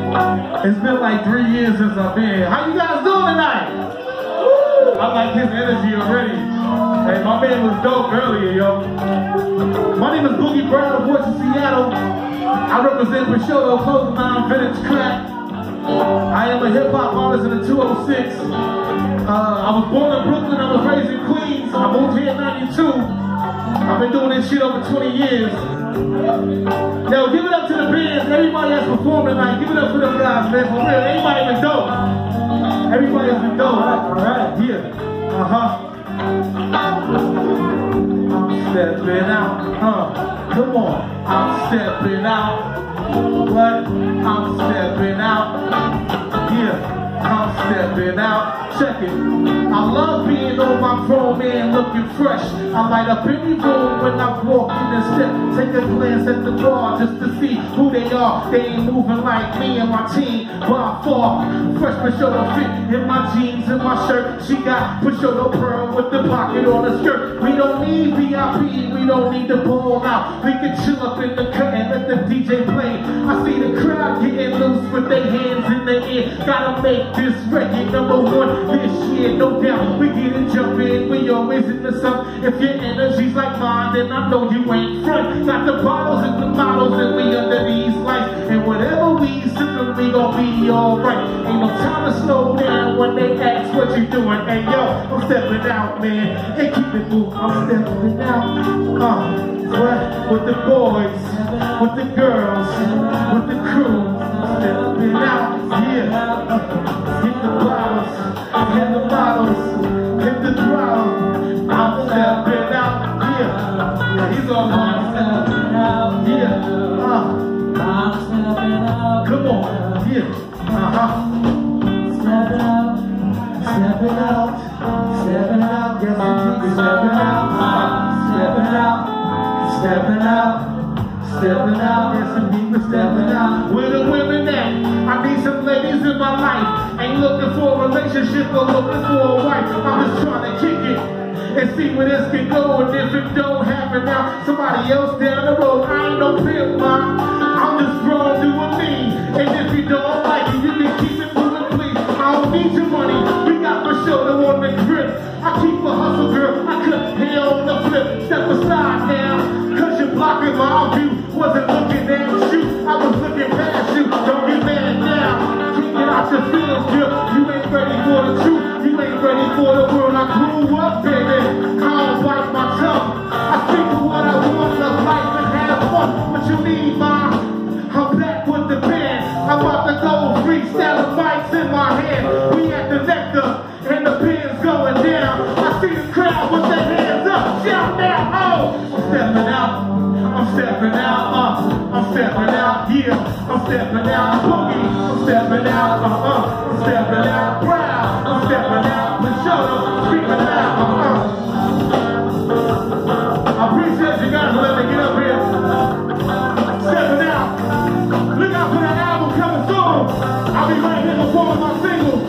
It's been like 3 years since I've been here. How you guys doing tonight? Woo! I like his energy already. Hey, my man was dope earlier, yo. My name is Boogie Brown, voice of Seattle. I represent Pashotto, Clothing Line, Vintage Crack. I am a hip-hop artist in the 206. I was born in Brooklyn, I was raised in Queens. I moved here in 92. I've been doing this shit over 20 years. Yo, give it up to the bands, everybody that's performing tonight. Give it up for them guys, man, for real. Everybody been dope. Everybody's been dope. Alright, yeah. I'm stepping out, come on. I'm stepping out. What? I'm stepping out. Yeah, I'm stepping out. Check it. I love being on my grown man looking fresh. I light up any room when I walk in and step. Take a glance at the bar just to see who they are. They ain't moving like me and my team by far. Fresh Pashotto fit in my jeans and my shirt. She got Pashotto pearl with the pocket on her skirt. We don't need VIP, we don't need to ball out. We can chill up in the cut and let the DJ play. I see the crowd getting loose with their hands in the air. Gotta make this record #1 this year, no doubt. We get it jumping, we always in the sun. If your energy's like mine, then I know you ain't front. Got the bottles and the models, and we under these lights. And whatever we sippin', we gon' be alright. Ain't no time to slow down when they ask what you doing. Hey yo, I'm stepping out, man, and keep it moving. I'm stepping out, with the boys, with the girls, with the crew. I'm stepping out, yeah. Hit the bottles, hit the bottles, hit the throttle. I'm stepping out, yeah. Yeah, he's on my stepping out, yeah. I'm stepping out. Come on, yeah. Stepping out, stepping out, stepping out. Yes, indeed, stepping out, stepping out, stepping out. Stepping out, yes indeed, we're stepping out. Where the women at? I need some ladies in my life. Ain't looking for a relationship or looking for a wife. I'm just trying to kick it and see where this can go. And if it don't happen now, somebody else down the road. I ain't no pimp, man. I'm just grown doing me. And if you don't like it, you can keep it moving, please. I don't need your money. We got Pashotto on the grip. I keep a hustle, girl. I cut hair on the flip. Step aside now, cause you're blocking my view. Wasn't looking at you, I was looking past you. Don't get mad now, can't get out your feelings, girl. You ain't ready for the truth, you ain't ready for the world. I grew up, baby, I don't bite my tongue. I speak for what I want, love life and have fun. What you need, ma? I'm back with the band. I'm about to go freestyle, mics in my hand. We at the nectar, and the pen's going down. I see the crowd with their hands up, shout now, oh! I'm stepping out. I'm stepping out, I'm stepping out, yeah, I'm stepping out, Boogie, I'm stepping out, I'm stepping out, proud, I'm stepping out, Pashotto, screaming out, I appreciate you guys for letting me get up here. Stepping out. Look out for that album coming soon. I'll be right here performing my single.